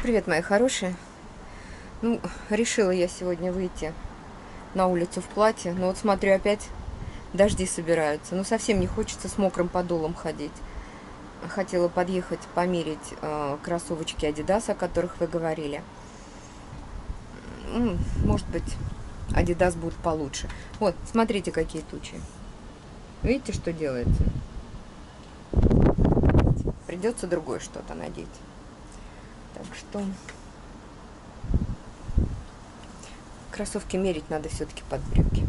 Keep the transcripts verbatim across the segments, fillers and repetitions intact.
Привет, мои хорошие. Ну, решила я сегодня выйти на улицу в платье. Но вот смотрю, опять дожди собираются. Ну, совсем не хочется с мокрым подолом ходить. Хотела подъехать, померить э, кроссовочки Adidas, о которых вы говорили. Ну, может быть, Adidas будут получше. Вот, смотрите, какие тучи. Видите, что делается? Придется другое что-то надеть. Так что кроссовки мерить надо все-таки под брюки.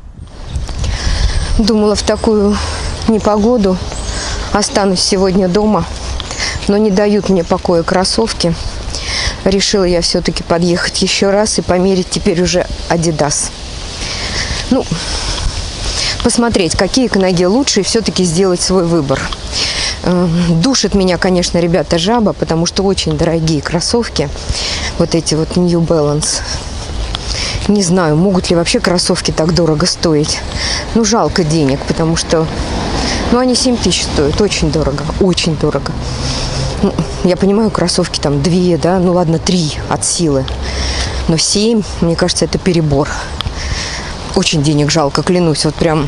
Думала, в такую непогоду останусь сегодня дома, но не дают мне покоя кроссовки. Решила я все-таки подъехать еще раз и померить теперь уже Adidas. Ну, посмотреть, какие к ноге лучше, и все-таки сделать свой выбор. Душит меня, конечно, ребята, жаба, потому что очень дорогие кроссовки. Вот эти вот New Balance. Не знаю, могут ли вообще кроссовки так дорого стоить. Ну, жалко денег, потому что... Ну, они семь тысяч стоят. Очень дорого. Очень дорого. Ну, я понимаю, кроссовки там две, да? Ну, ладно, три от силы. Но семь, мне кажется, это перебор. Очень денег жалко, клянусь. Вот прям...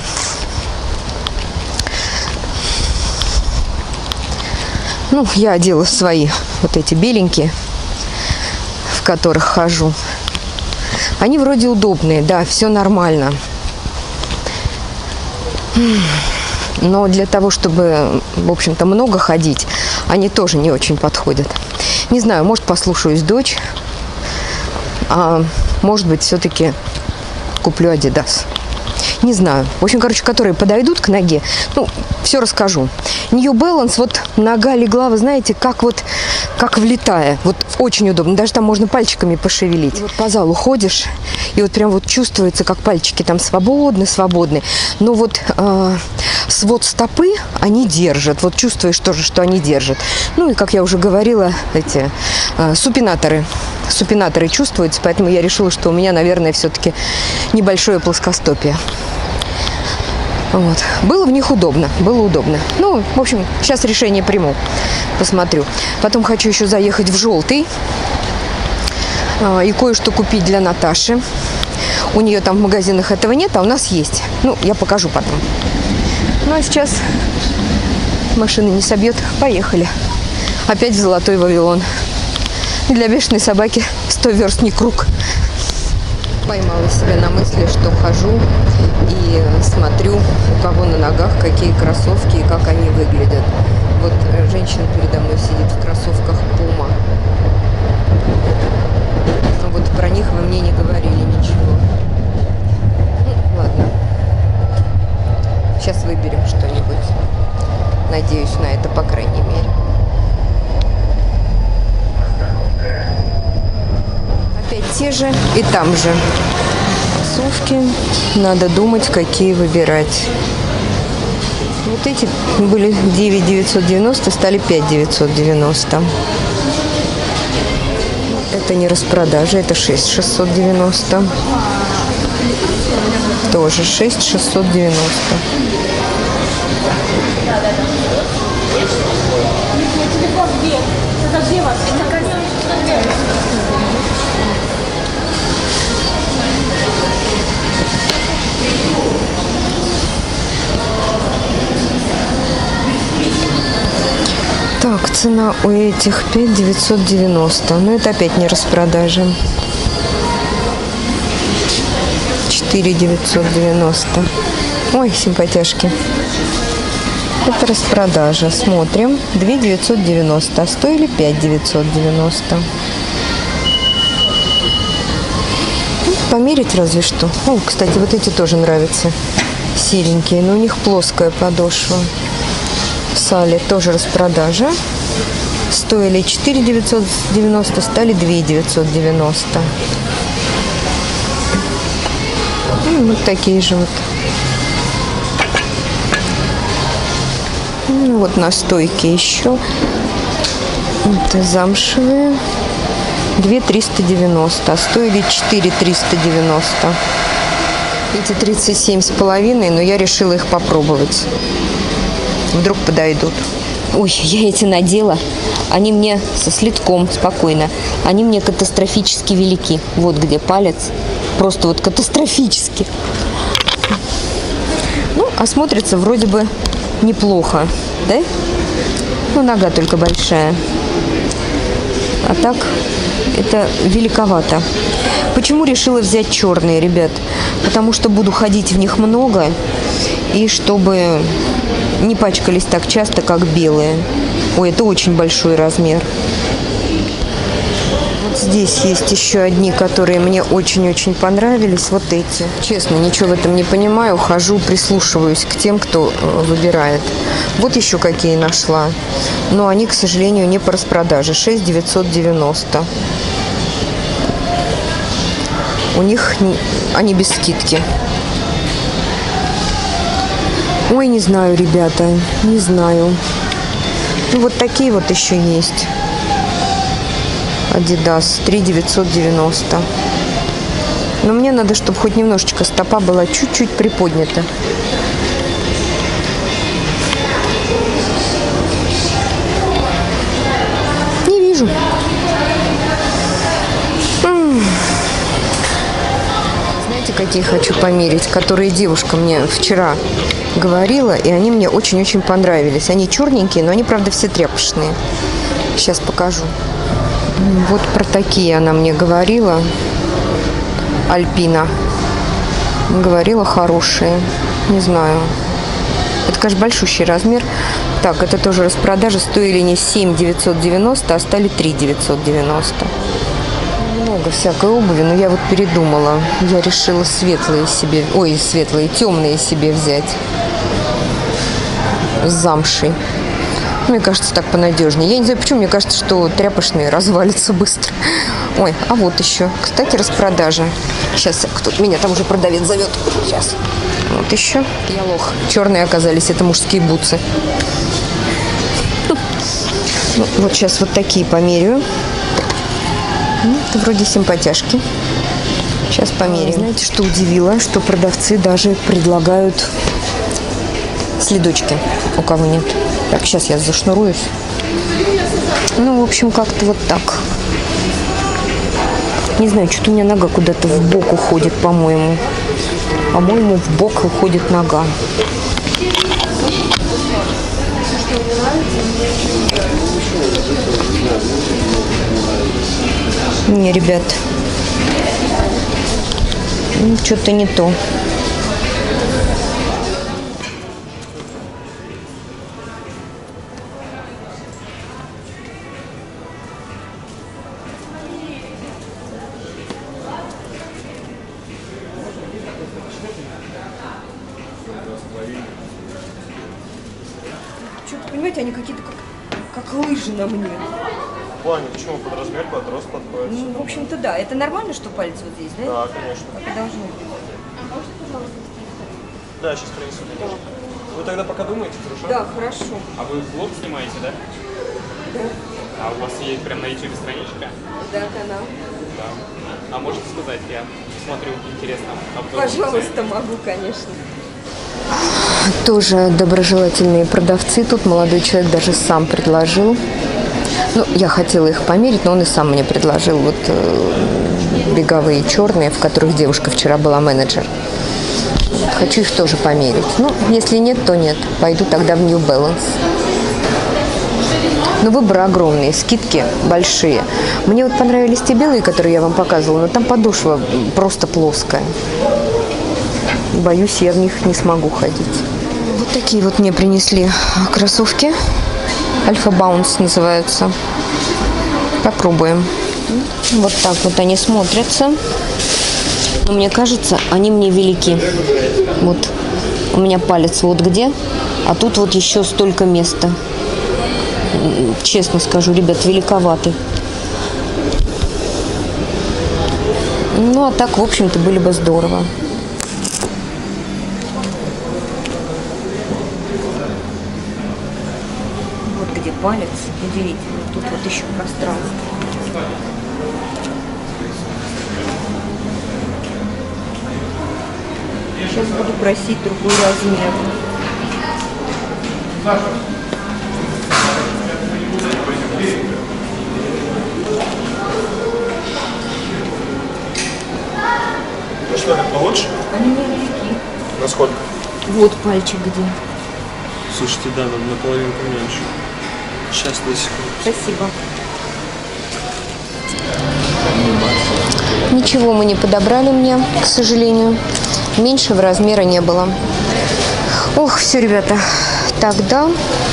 Ну, я одела свои вот эти беленькие, в которых хожу. Они вроде удобные, да, все нормально. Но для того, чтобы, в общем-то, много ходить, они тоже не очень подходят. Не знаю, может, послушаюсь дочь, а может быть, все-таки куплю Adidas. Не знаю. В общем, короче, которые подойдут к ноге, ну, все расскажу. New Balance, вот нога легла, вы знаете, как вот, как влетая. Вот очень удобно. Даже там можно пальчиками пошевелить. И вот по залу ходишь, и вот прям вот чувствуется, как пальчики там свободны, свободны. Но вот э, свод стопы они держат. Вот чувствуешь тоже, что они держат. Ну и, как я уже говорила, эти э, супинаторы. Супинаторы чувствуются, поэтому я решила, что у меня, наверное, все-таки небольшое плоскостопие. Вот. Было в них удобно, было удобно. Ну, в общем, сейчас решение приму, посмотрю. Потом хочу еще заехать в желтый э, и кое-что купить для Наташи. У нее там в магазинах этого нет, а у нас есть. Ну, я покажу потом. Ну, а сейчас машина не собьет. Поехали. Опять в Золотой Вавилон. Для бешеной собаки сто верст не круг. Поймала себя на мысли, что хожу и смотрю, у кого на ногах какие кроссовки и как они выглядят. Вот женщина передо мной сидит в кроссовках Puma. Ну, вот про них вы мне не говорили ничего. Ну, ладно. Сейчас выберем что-нибудь. Надеюсь на это, по крайней мере. Опять те же и там же кроссовки. Надо думать, какие выбирать. Вот эти были девять девятьсот девяносто, стали пять девятьсот девяносто. Это не распродажа, это шесть шестьсот девяносто. Тоже шесть шестьсот девяносто. Так, цена у этих пять девятьсот девяносто. Но это опять не распродажа. четыре девятьсот девяносто. Ой, симпатяшки. Это распродажа. Смотрим. две девятьсот девяносто. А стоили пять девятьсот девяносто. Померить разве что. О, кстати, вот эти тоже нравятся. Серенькие, но у них плоская подошва. Сали тоже распродажа. Стоили четыре девятьсот девяносто, стали две девятьсот девяносто. И вот такие же вот. Ну, вот на стойке еще. Это замшевые. две триста девяносто, а стоили четыре триста девяносто. Эти тридцать семь с половиной, но я решила их попробовать. Вдруг подойдут. Ой, я эти надела. Они мне со следком, спокойно. Они мне катастрофически велики. Вот где палец. Просто вот катастрофически. Ну, а смотрится вроде бы неплохо, да? Ну, нога только большая. А так, это великовато. Почему решила взять черные, ребят? Потому что буду ходить в них много. И чтобы не пачкались так часто, как белые. Ой, это очень большой размер. Вот здесь есть еще одни, которые мне очень-очень понравились. Вот эти. Честно, ничего в этом не понимаю. Хожу, прислушиваюсь к тем, кто выбирает. Вот еще какие нашла. Но они, к сожалению, не по распродаже. шесть девятьсот девяносто. У них они без скидки. Ой, не знаю, ребята, не знаю. Ну, вот такие вот еще есть. Adidas три девятьсот девяносто. Но мне надо, чтобы хоть немножечко стопа была чуть-чуть приподнята. Не вижу. Знаете, какие хочу померить? Которые девушка мне вчера говорила, и они мне очень-очень понравились. Они черненькие, но они, правда, все тряпочные. Сейчас покажу. Вот про такие она мне говорила. Альпина. Говорила, хорошие. Не знаю. Это, конечно, большущий размер. Так, это тоже распродажа. Стоили не семь девятьсот девяносто, а стали три девятьсот девяносто. Много всякой обуви, но я вот передумала. Я решила светлые себе, ой, светлые, темные себе взять. С замшей. Мне кажется, так понадежнее. Я не знаю, почему. Мне кажется, что тряпочные развалятся быстро. Ой, а вот еще. Кстати, распродажа. Сейчас кто-то меня там уже продавец зовет. Сейчас. Вот еще. Я лох. Черные оказались. Это мужские бутсы. Ну, вот сейчас вот такие померяю. Ну, это вроде симпатяшки. Сейчас померяем. Знаете, что удивило? Что продавцы даже предлагают следочки, у кого нет. Так, сейчас я зашнуруюсь. Ну, в общем, как-то вот так. Не знаю, что-то у меня нога куда-то в бок уходит, по-моему. По-моему, в бок уходит нога. Не, ребят. Ну, что-то не то. Что-то, понимаете, они какие-то как, как лыжи на мне. В плане, почему? Под размер, под рост подходит? Ну, в общем-то, да. Это нормально, что палец вот здесь, да? Да, конечно. Так и должно быть. А можно, пожалуйста, Да, сейчас принесу. Да. Вы тогда пока думаете, хорошо? Да, хорошо. А вы влог снимаете, да? Да. А у вас есть прям на ютубе страничка? Да, канал. Да. А можете сказать, я смотрю, интересно. Обзор. Пожалуйста, могу, конечно. Тоже доброжелательные продавцы. Тут молодой человек даже сам предложил. Ну, я хотела их померить, но он и сам мне предложил вот э, беговые черные, в которых девушка вчера была менеджер. Хочу их тоже померить. Ну, если нет, то нет. Пойду тогда в New Balance. Но выбор огромный, скидки большие. Мне вот понравились те белые, которые я вам показывала, но там подошва просто плоская. Боюсь, я в них не смогу ходить. Вот такие вот мне принесли кроссовки. Альфа Баунс называются. Попробуем. Вот так вот они смотрятся. Но мне кажется, они мне велики. Вот у меня палец вот где, а тут вот еще столько места. Честно скажу, ребят, великоваты. Ну, а так, в общем-то, были бы здорово. Вот где палец, удивительно. Тут вот еще пространство. Сейчас буду просить другой размер. что, так получше? Они не велики. Насколько? Вот пальчик где. Слушайте, да, надо на половинку меньше. Сейчас, на секунду. Спасибо. Ничего мы не подобрали мне, к сожалению. Меньшего размера не было. Ох, все, ребята. Тогда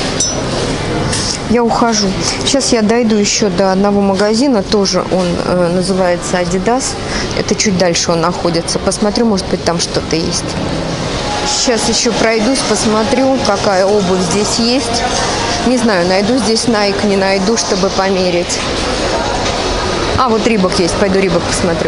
я ухожу. Сейчас я дойду еще до одного магазина. Тоже он э, называется Adidas. Это чуть дальше он находится. Посмотрю, может быть, там что-то есть. Сейчас еще пройдусь, посмотрю, какая обувь здесь есть. Не знаю, найду здесь Nike, не найду, чтобы померить. А, вот Рибок есть. Пойду Рибок посмотрю.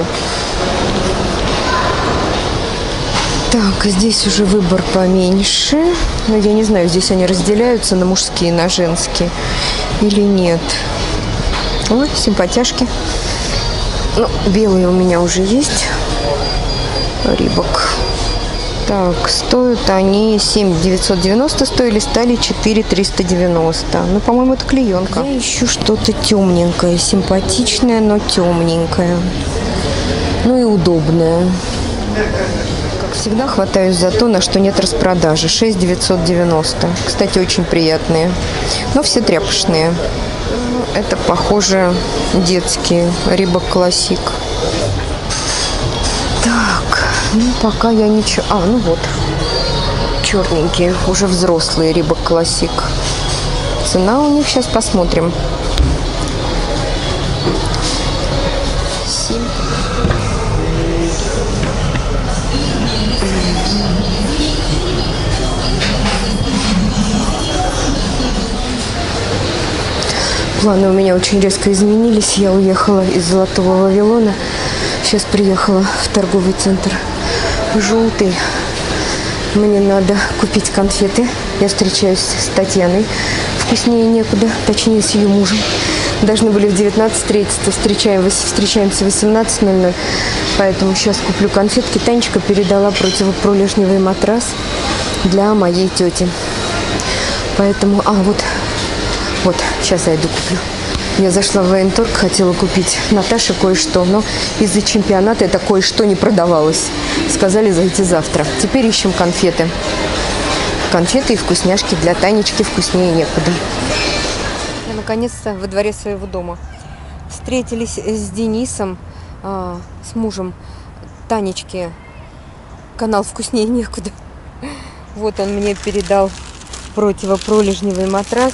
Так, здесь уже выбор поменьше. Но я не знаю, здесь они разделяются на мужские, на женские или нет. Ой, симпатяшки. Ну, белые у меня уже есть. Рибок. Так, стоят они семь девятьсот девяносто, стоили, стали четыре триста девяносто. Ну, по-моему, это клеенка. Я ищу что-то темненькое, симпатичное, но темненькое. Ну и удобное. Как всегда, хватаюсь за то, на что нет распродажи. шесть девятьсот девяносто. Кстати, очень приятные. Но все тряпочные. Это, похоже, детские. Рибок Классик. Так, ну пока я ничего... А, ну вот. Черненькие, уже взрослые Рибок Классик. Цена у них, сейчас посмотрим. семь. Планы у меня очень резко изменились. Я уехала из Золотого Вавилона. Сейчас приехала в торговый центр «Желтый». Мне надо купить конфеты. Я встречаюсь с Татьяной. Вкуснее некуда. Точнее, с ее мужем. Должны были в девятнадцать тридцать. Встречаем, встречаемся в восемнадцать ноль ноль. Поэтому сейчас куплю конфетки. Танечка передала противопролежневый матрас для моей тети. Поэтому... А, вот. Вот. Сейчас я иду куплю. Я зашла в военторг, хотела купить Наташе кое-что, но из-за чемпионата это кое-что не продавалось. Сказали зайти завтра. Теперь ищем конфеты. Конфеты и вкусняшки для Танечки, вкуснее некуда. Я наконец-то во дворе своего дома. Встретились с Денисом, а, с мужем Танечки. Канал «Вкуснее некуда». Вот он мне передал противопролежневый матрас.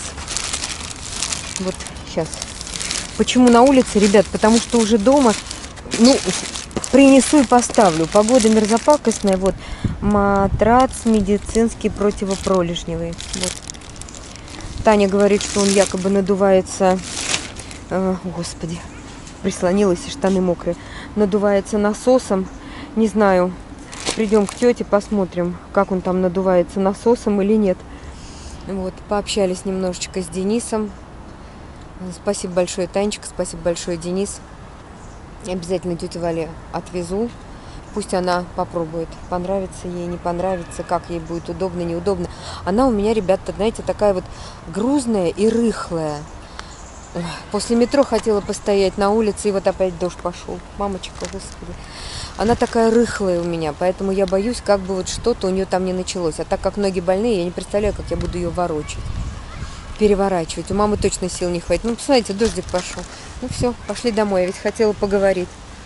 Вот сейчас. Почему на улице, ребят? Потому что уже дома, ну, принесу и поставлю. Погода мерзопакостная. Вот матрац медицинский противопролежневый. Вот. Таня говорит, что он якобы надувается. Э, господи, прислонилась, и штаны мокрые. Надувается насосом. Не знаю. Придем к тете, посмотрим, как он там надувается насосом или нет. Вот, пообщались немножечко с Денисом. Спасибо большое, Танечка, спасибо большое, Денис. Обязательно тете Вале отвезу. Пусть она попробует. Понравится ей, не понравится, как ей будет удобно, неудобно. Она у меня, ребята, знаете, такая вот грузная и рыхлая. После метро хотела постоять на улице, и вот опять дождь пошел. Мамочка, господи. Она такая рыхлая у меня, поэтому я боюсь, как бы вот что-то у нее там не началось. А так как ноги больные, я не представляю, как я буду ее ворочать. Переворачивать. У мамы точно сил не хватит. Ну, посмотрите, дождик пошел. Ну, все, пошли домой. Я ведь хотела поговорить.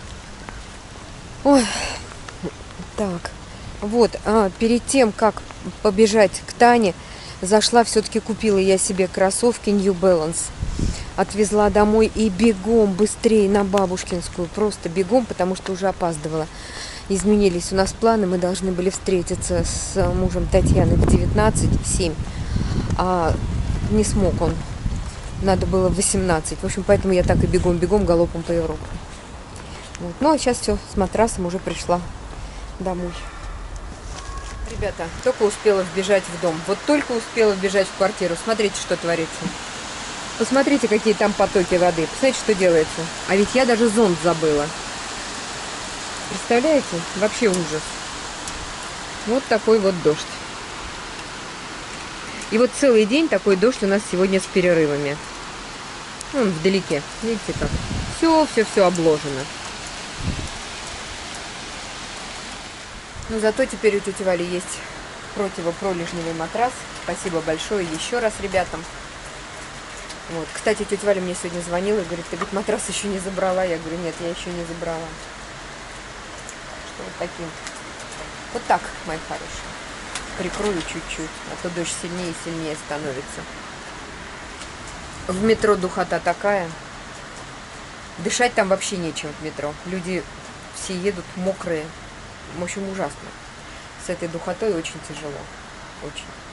Ой. Так. Вот. А, перед тем, как побежать к Тане, зашла, все-таки купила я себе кроссовки New Balance. Отвезла домой и бегом, быстрее на Бабушкинскую. Просто бегом, потому что уже опаздывала. Изменились у нас планы. Мы должны были встретиться с мужем Татьяны в девятнадцать семь. А не смог он. Надо было в восемнадцать. В общем, поэтому я так и бегом-бегом галопом по Европе. Вот. Ну, а сейчас все, с матрасом уже пришла домой. Ребята, только успела вбежать в дом. Вот только успела вбежать в квартиру. Смотрите, что творится. Посмотрите, какие там потоки воды. Посмотрите, что делается. А ведь я даже зонт забыла. Представляете? Вообще ужас. Вот такой вот дождь. И вот целый день такой дождь у нас сегодня с перерывами. Вон вдалеке. Видите как? Все, все, все обложено. Но зато теперь у тети Вали есть противопролежневый матрас. Спасибо большое еще раз ребятам. Вот. Кстати, тетя Валя мне сегодня звонила и говорит, ты говорит, матрас еще не забрала. Я говорю, нет, я еще не забрала. Что вот таким. Вот так, мои хорошие. Прикрою чуть-чуть, а то дождь сильнее и сильнее становится. В метро духота такая. Дышать там вообще нечем в метро. Люди все едут мокрые. В общем, ужасно. С этой духотой очень тяжело. Очень.